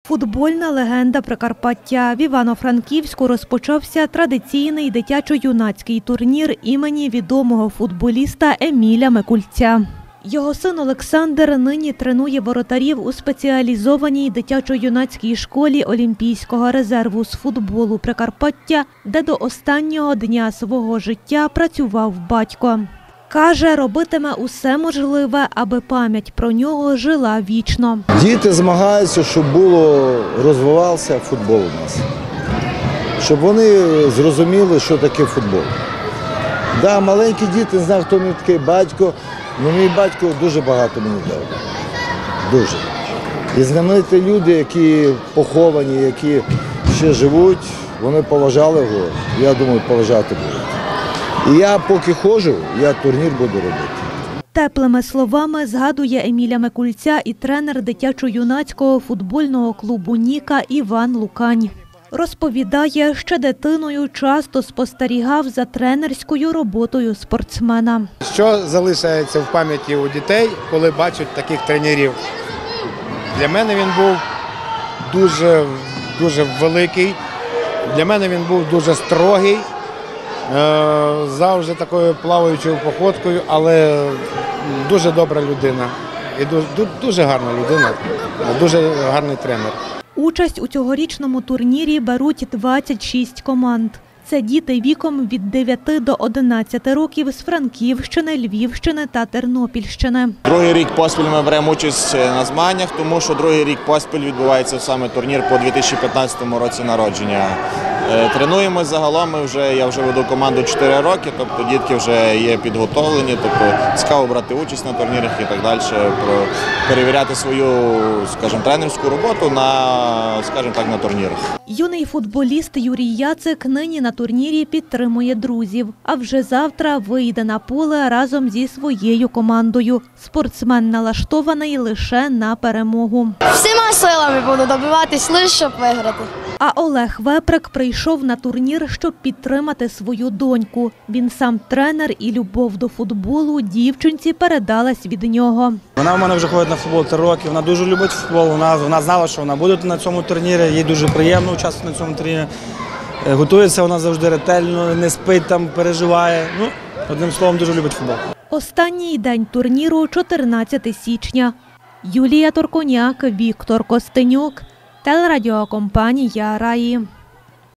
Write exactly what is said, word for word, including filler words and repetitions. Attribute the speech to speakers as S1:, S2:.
S1: Футбольна легенда Прикарпаття. В Івано-Франківську розпочався традиційний дитячо-юнацький турнір імені відомого футболіста Еміля Микульця. Його син Олександр нині тренує воротарів у спеціалізованій дитячо-юнацькій школі Олімпійського резерву з футболу Прикарпаття, де до останнього дня свого життя працював батько. Каже, робитиме усе можливе, аби пам'ять про нього жила вічно.
S2: Діти змагаються, щоб було, розвивався футбол у нас. Щоб вони зрозуміли, що таке футбол. Да, маленькі діти не знають, хто мій такий батько, але мій батько дуже багато мені дав. Дуже. І знамениті люди, які поховані, які ще живуть, вони поважали його, я думаю, поважати будуть. І я поки ходжу, я турнір буду робити.
S1: Теплими словами згадує Еміля Микульця і тренер дитячо-юнацького футбольного клубу «Ніка» Іван Лукань. Розповідає, ще дитиною часто спостерігав за тренерською роботою спортсмена.
S3: Що залишається в пам'яті у дітей, коли бачать таких тренерів? Для мене він був дуже, дуже великий, для мене він був дуже строгий, завжди такою плаваючою походкою, але дуже добра людина і дуже, дуже гарна людина, дуже гарний тренер.
S1: Участь у цьогорічному турнірі беруть двадцять шість команд. Це діти віком від дев'яти до одинадцяти років з Франківщини, Львівщини та Тернопільщини.
S4: Другий рік поспіль ми беремо участь на змаганнях, тому що другий рік поспіль відбувається саме турнір по дві тисячі п'ятнадцятому році народження. Тренуємось загалом, ми вже, я вже веду команду чотири роки, тобто дітки вже є підготовлені, тобто цікаво брати участь на турнірах і так далі, перевіряти свою, скажімо, тренерську роботу на, скажімо так, на турнірах.
S1: Юний футболіст Юрій Яцик нині на турнірі підтримує друзів, а вже завтра вийде на поле разом зі своєю командою. Спортсмен налаштований лише на перемогу.
S5: Всіма силами буду добиватись лише, щоб виграти.
S1: А Олег Веприк прийшов на турнір, щоб підтримати свою доньку. Він сам тренер і любов до футболу дівчинці передалась від нього.
S6: Вона в мене вже ходить на футбол три роки, вона дуже любить футбол, вона, вона знала, що вона буде на цьому турнірі, їй дуже приємно участвувати на цьому турнірі. Готується вона завжди ретельно, не спить, там, переживає. Ну, одним словом, дуже любить футбол.
S1: Останній день турніру – чотирнадцяте січня. Юлія Торконяк, Віктор Костенюк, телерадіокомпанія «Раї».